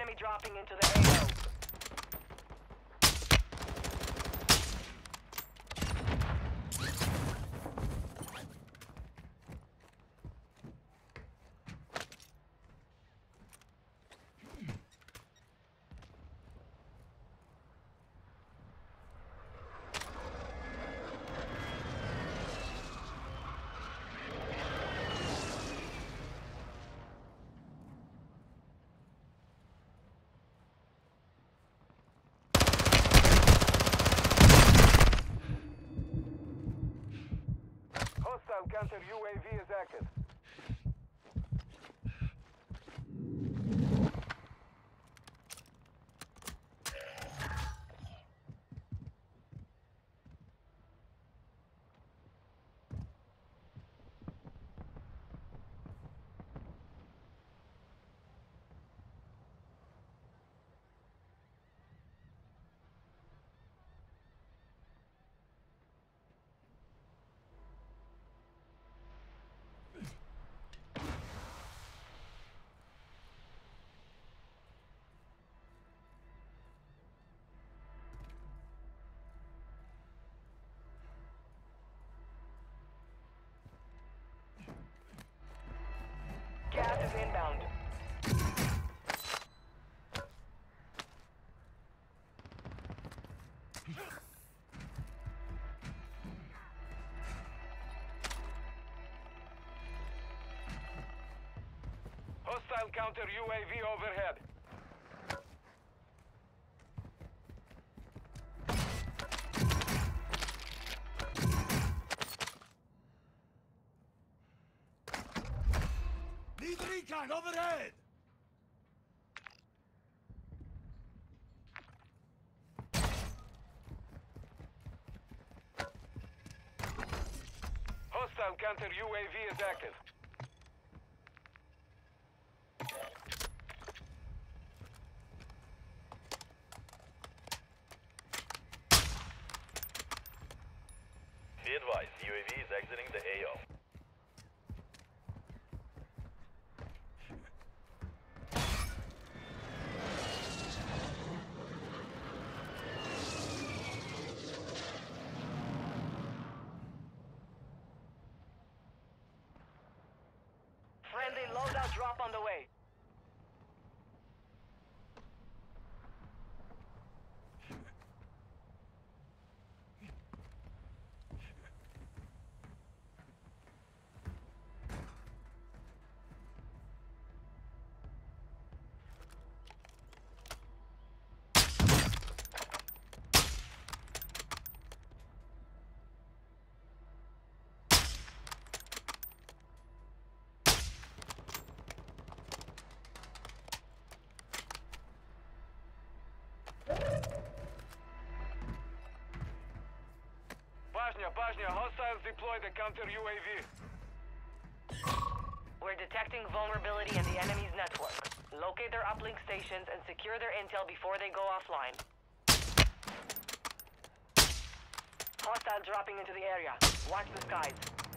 enemy dropping into the AO. Hostile counter UAV is active. Gas is inbound. Hostile counter UAV overhead. Need recon overhead! Hostile counter UAV is active. Be advised, UAV is exiting the AO. Friendly loadout drop on the way. Bajnia, hostiles deploy the counter UAV. We're detecting vulnerability in the enemy's network. Locate their uplink stations and secure their intel before they go offline. Hostile dropping into the area. Watch the skies.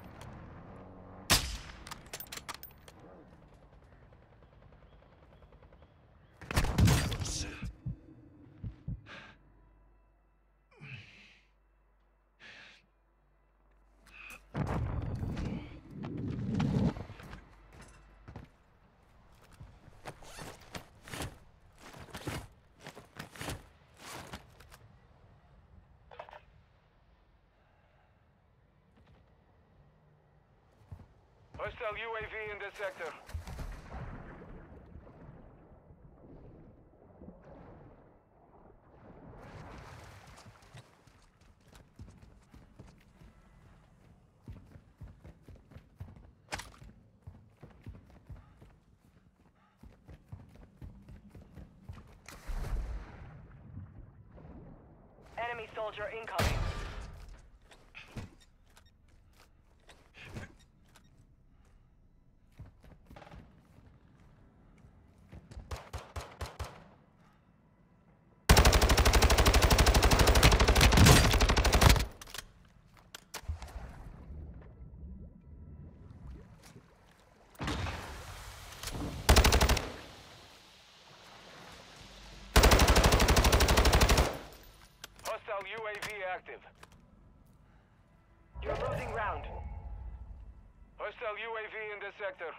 Hostile UAV in this sector. Enemy soldier incoming. active. You're losing ground. Hostile UAV in this sector.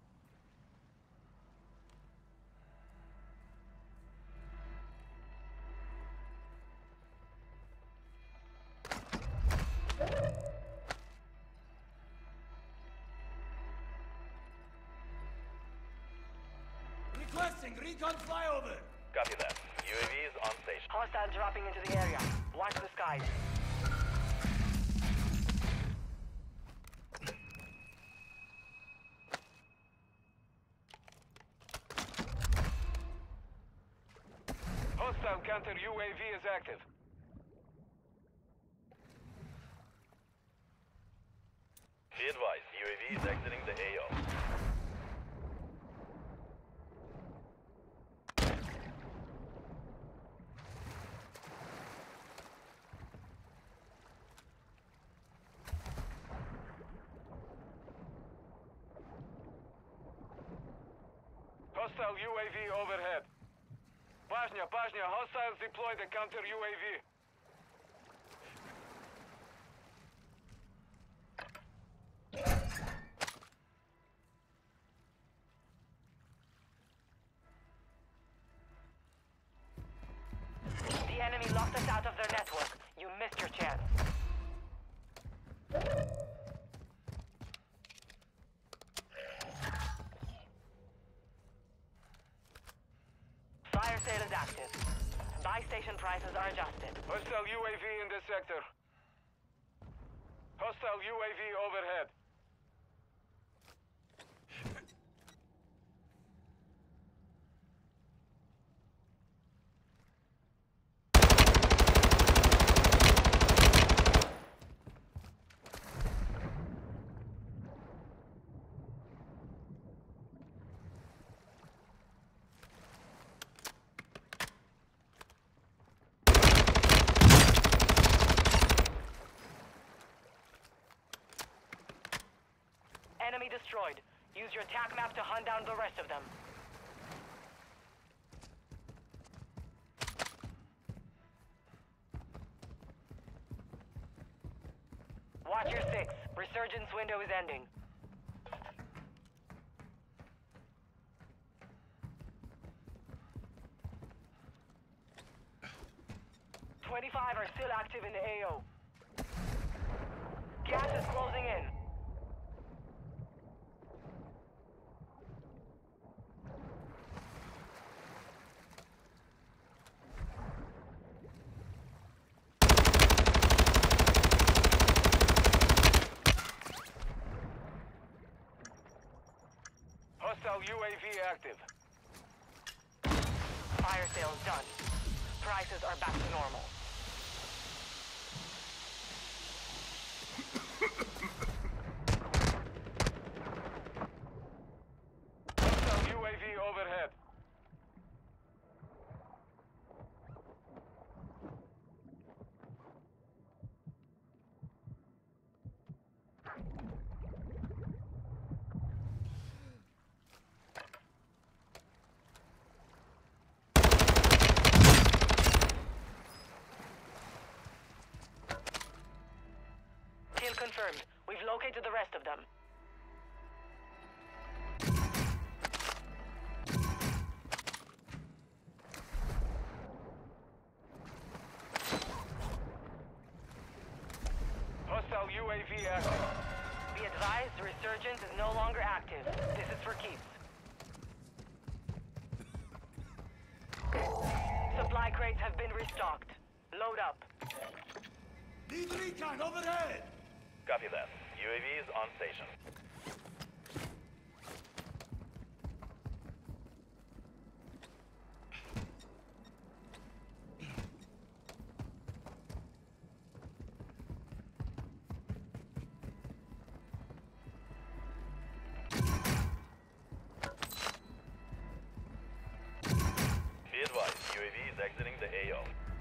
Requesting recon flyover. Copy that. UAV is on station. Hostiles dropping into the area. Watch the skies. Hostile counter UAV is active. Be advised, UAV is exiting the AO. Hostile UAV overhead. Pajnia, hostiles deploy the counter UAV. The enemy locked us out of their network. You missed your chance. Fire sale is active. Buy station prices are adjusted. Hostile UAV in this sector. Hostile UAV overhead. Enemy destroyed. Use your attack map to hunt down the rest of them. Watch your 6. Resurgence window is ending. $25 are still active in the AO. Gas is closing in. Hostile UAV active. Fire sales done. Prices are back to normal. Hostile UAV overhead. Kill confirmed. We've located the rest of them. Hostile UAV active. Be advised, the resurgence is no longer active. This is for keeps. Supply crates have been restocked. Load up. Need recon overhead. Copy that. UAV is on station. Be advised, UAV is exiting the AO.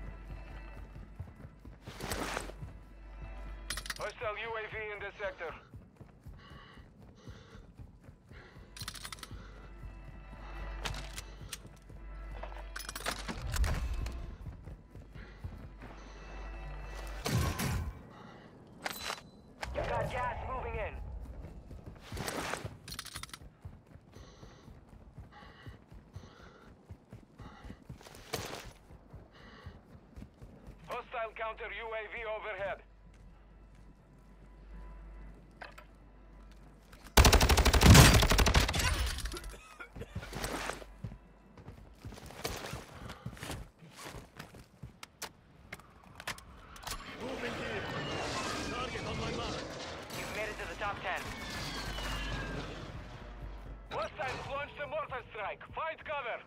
Hostile UAV in this sector. counter UAV overhead. Moving here. Target on my mark. You've made it to the top 10. Hostiles launched a mortar strike. Find cover.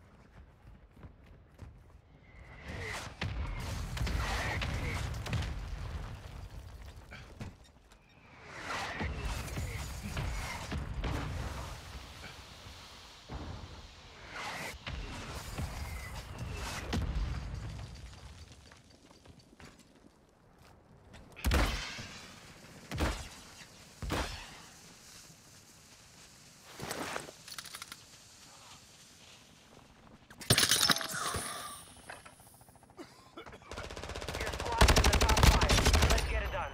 Your squad's in the top 5. Let's get it done.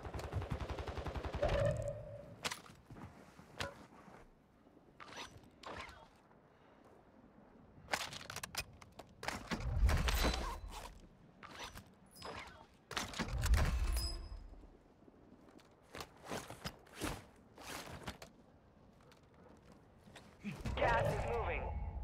Gas is moving.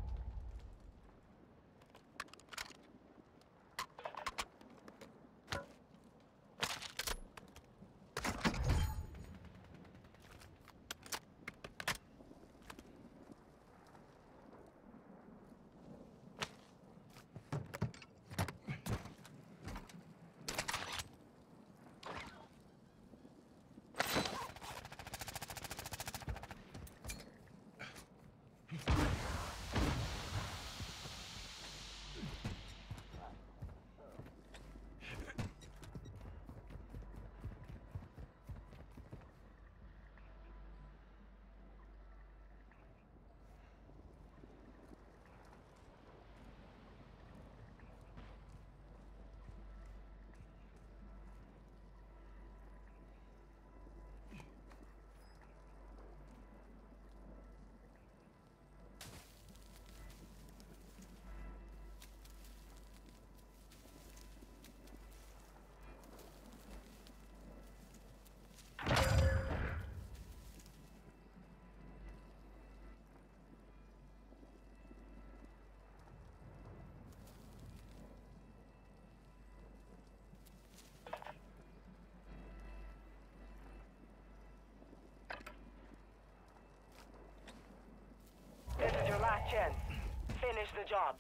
This is your last chance. Finish the job.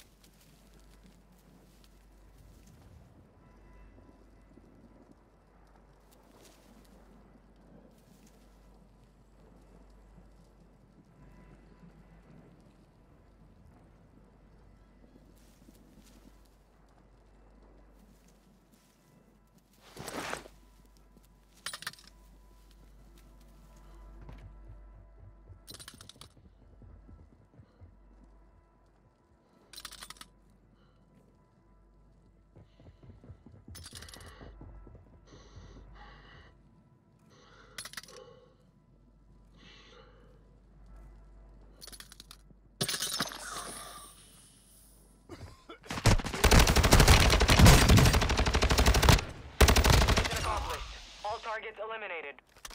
Mission accomplished. All targets eliminated.